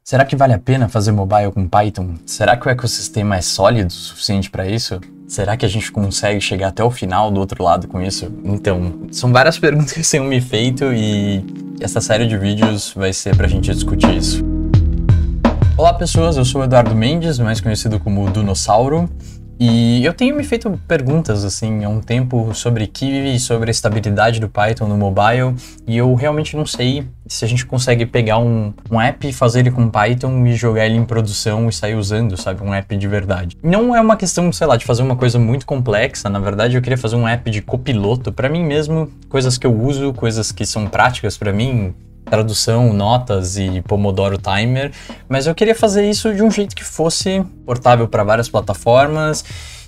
Será que vale a pena fazer mobile com Python? Será que o ecossistema é sólido o suficiente para isso? Será que a gente consegue chegar até o final do outro lado com isso? Então, são várias perguntas que tenham me feito e essa série de vídeos vai ser pra gente discutir isso. Olá pessoas, eu sou o Eduardo Mendes, mais conhecido como Dunossauro. E eu tenho me feito perguntas assim há um tempo sobre Kivy e sobre a estabilidade do Python no mobile, e eu realmente não sei se a gente consegue pegar um app, fazer ele com Python e jogar ele em produção e sair usando, sabe, um app de verdade. Não é uma questão, sei lá, de fazer uma coisa muito complexa, na verdade eu queria fazer um app de copiloto para mim mesmo, coisas que eu uso, coisas que são práticas para mim, tradução, notas e Pomodoro Timer, mas eu queria fazer isso de um jeito que fosse portável para várias plataformas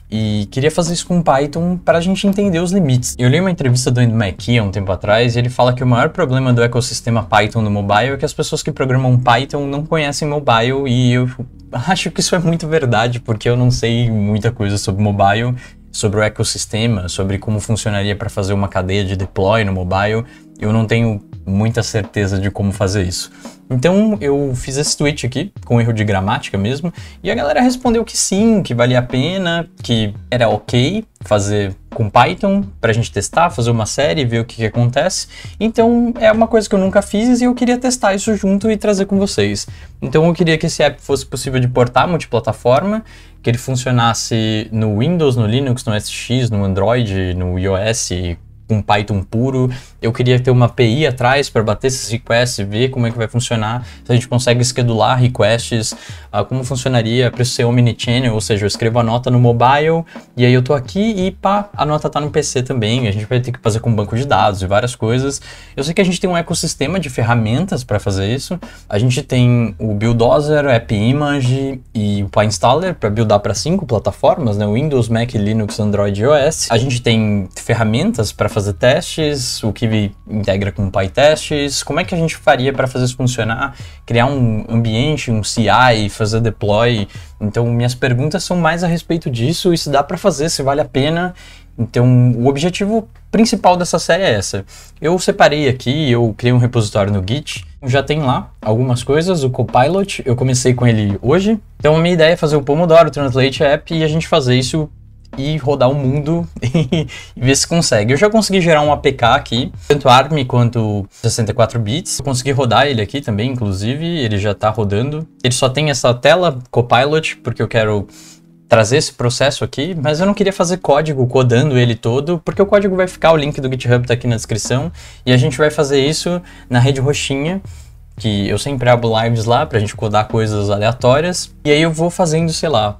e queria fazer isso com Python para a gente entender os limites. Eu li uma entrevista do Andy McKee há um tempo atrás e ele fala que o maior problema do ecossistema Python no mobile é que as pessoas que programam Python não conhecem mobile, e eu acho que isso é muito verdade, porque eu não sei muita coisa sobre mobile, sobre o ecossistema, sobre como funcionaria para fazer uma cadeia de deploy no mobile. Eu não tenho muita certeza de como fazer isso. Então eu fiz esse tweet aqui, com erro de gramática mesmo, e a galera respondeu que sim, que valia a pena, que era ok fazer com Python pra gente testar, fazer uma série, ver o que acontece. Então é uma coisa que eu nunca fiz e eu queria testar isso junto e trazer com vocês. Então eu queria que esse app fosse possível de portar multiplataforma, que ele funcionasse no Windows, no Linux, no SX, no Android, no iOS, com Python puro. Eu queria ter uma API atrás para bater esses requests e ver como é que vai funcionar, se a gente consegue schedular requests, como funcionaria para ser omnichannel, ou seja, eu escrevo a nota no mobile e aí eu tô aqui e pá, a nota tá no PC também. A gente vai ter que fazer com banco de dados e várias coisas. Eu sei que a gente tem um ecossistema de ferramentas para fazer isso. A gente tem o Buildozer, AppImage e o PyInstaller para buildar para 5 plataformas, né? Windows, Mac, Linux, Android e iOS. A gente tem ferramentas para fazer testes, o Kivy integra com PyTestes. Como é que a gente faria para fazer isso funcionar? Criar um ambiente, um CI, fazer deploy. Então minhas perguntas são mais a respeito disso, e se dá para fazer, se vale a pena. Então o objetivo principal dessa série é essa. Eu separei aqui, eu criei um repositório no Git, já tem lá algumas coisas, o Copilot, eu comecei com ele hoje. Então a minha ideia é fazer o Pomodoro Translate App e a gente fazer isso e rodar o mundo e ver se consegue. Eu já consegui gerar um APK aqui, tanto ARM quanto 64 bits. Eu consegui rodar ele aqui também, inclusive, ele já tá rodando. Ele só tem essa tela Copilot, porque eu quero trazer esse processo aqui, mas eu não queria fazer código codando ele todo, porque o código vai ficar, o link do GitHub tá aqui na descrição, e a gente vai fazer isso na rede roxinha, que eu sempre abro lives lá pra gente codar coisas aleatórias, e aí eu vou fazendo, sei lá,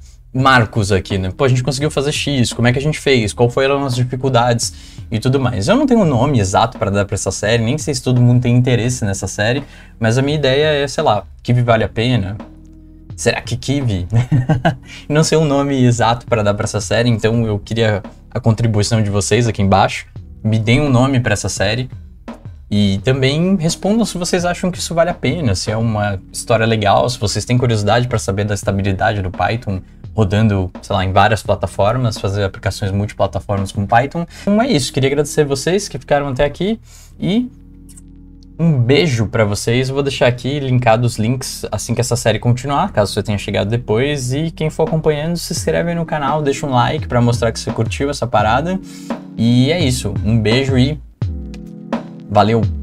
marcos aqui, né? Pô, a gente conseguiu fazer X, como é que a gente fez, qual foram as dificuldades e tudo mais. Eu não tenho um nome exato para dar para essa série, nem sei se todo mundo tem interesse nessa série, mas a minha ideia é, sei lá, Kivy vale a pena? Será que Kivy? Não sei um nome exato para dar para essa série, então eu queria a contribuição de vocês aqui embaixo. Me deem um nome para essa série e também respondam se vocês acham que isso vale a pena, se é uma história legal, se vocês têm curiosidade para saber da estabilidade do Python rodando, sei lá, em várias plataformas, fazer aplicações multiplataformas com Python. Então é isso, queria agradecer vocês que ficaram até aqui e um beijo pra vocês. Eu vou deixar aqui linkados os links assim que essa série continuar, caso você tenha chegado depois, e quem for acompanhando, se inscreve aí no canal, deixa um like pra mostrar que você curtiu essa parada. E é isso, um beijo e valeu!